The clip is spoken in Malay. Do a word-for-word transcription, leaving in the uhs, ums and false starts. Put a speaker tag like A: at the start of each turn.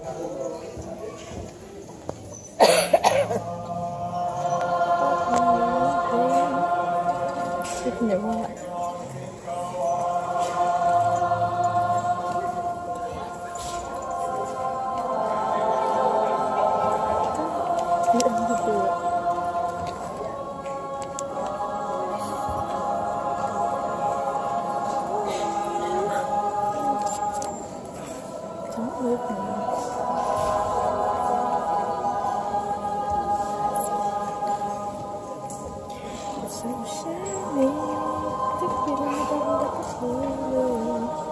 A: Never mind. Don't move me. It's so shiny. The feeling of the